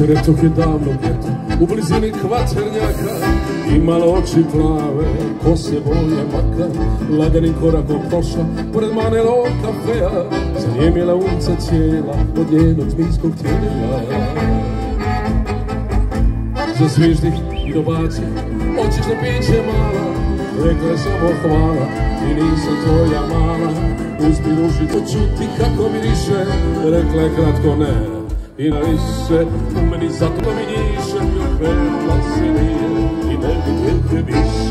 Sretoh je davno ljeto u blizini Kvaternjaka, imala oči plave, kose boje maka. Laganim korakom prošla pored Manelog kafea, zanijemila ulica cijela od njenog zmijskog tijela. Zasviždih i dobacih, hoćeš da piće mala, rekla je samo hvala i nisam tvoja mala. Uzmi ruži to čuti kako miriše, rekla je kratko ne i na više, u meni zato mi njiše, ljubela se nije i ne vidite više.